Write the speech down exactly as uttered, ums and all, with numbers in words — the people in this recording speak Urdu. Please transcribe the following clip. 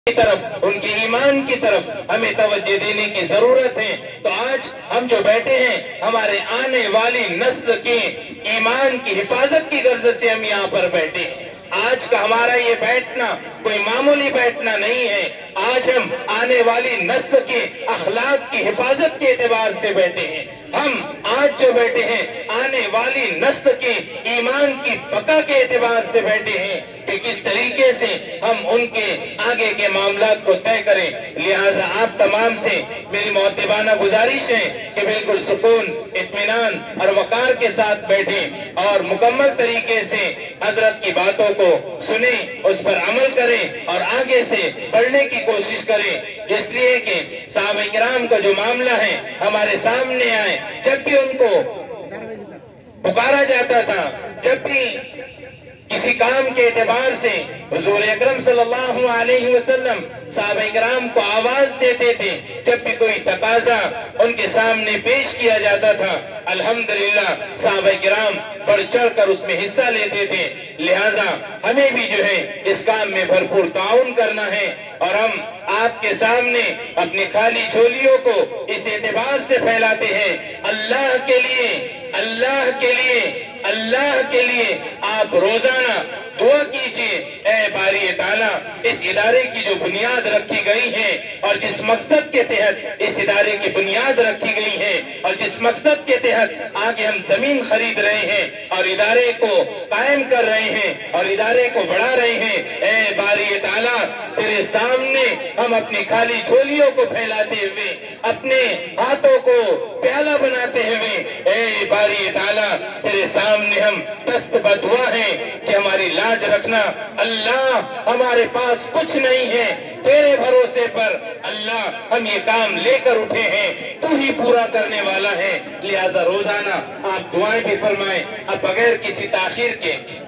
کی طرف، ان کے ایمان کی طرف ہمیں توجہ دینے کی ضرورت ہے۔ تو آج ہم جو بیٹھے ہیں، ہمارے آنے والی نسل کے ایمان کی حفاظت کی غرض سے ہم یہاں پر بیٹھے ہیں۔ آج کا ہمارا یہ بیٹھنا کوئی معمولی بیٹھنا نہیں ہے، آج ہم آنے والی نسل کے اخلاق کی حفاظت کے اعتبار سے بیٹھے ہیں۔ ہم آج جو بیٹھے ہیں آنے والی نسل کے ایمان کی بقا کے اعتبار سے بیٹھے ہیں کہ کس طریقے سے ہم ان کے آگے کے معاملات کو طے کریں۔ لہٰذا آپ تمام سے میری مؤدبانہ گزارش ہے کہ بالکل سکون، اطمینان اور وقار کے ساتھ بیٹھیں اور مکمل طریقے سے حضرت کی باتوں کو سنیں، اس پر عمل کریں اور آگے سے پڑھنے کی کوشش کریں، اس لیے کہ صحابہ کرام کا جو معاملہ ہے ہمارے سامنے آئے، جب بھی ان کو پکارا جاتا تھا، جب بھی کسی کام کے اعتبار سے حضور اکرم صلی اللہ علیہ وسلم صحابہ کرام کو آواز دیتے تھے، جب بھی کوئی تقاضا ان کے سامنے پیش کیا جاتا تھا، الحمدللہ صحابہ کرام بڑھ چڑھ کر اس میں حصہ لیتے تھے۔ لہٰذا ہمیں بھی جو ہے اس کام میں بھرپور تعاون کرنا ہے اور ہم آپ کے سامنے اپنی خالی جھولیوں کو اس اعتبار سے پھیلاتے ہیں، اللہ کے لیے، اللہ کے لیے، اللہ کے لیے آپ روزانہ دعا کیجئے، اے باری تعالیٰ اس ادارے کی جو بنیاد رکھی گئی ہے اور جس مقصد کے تحت اس ادارے کی بنیاد رکھی گئی ہے اور جس مقصد کے تحت آگے ہم زمین خرید رہے ہیں اور ادارے کو قائم کر رہے ہیں اور ادارے کو بڑھا رہے ہیں، اے باری تعالیٰ تیرے سامنے ہم اپنی خالی جھولیوں کو پھیلاتے ہوئے، اپنے ہاتھوں کو پیالہ بناتے ہوئے، اے باری تعالیٰ تیرے سامنے ہم دست بدعا ہیں کہ ہماری لاج رکھنا۔ اللہ ہمارے پاس کچھ نہیں ہے، تیرے بھروسے پر اللہ ہم یہ کام لے کر اٹھے ہیں، تو ہی پورا کرنے والا ہے۔ لہذا روزانہ آپ دعائیں بھی فرمائیں۔ اب بغیر کسی تاخیر کے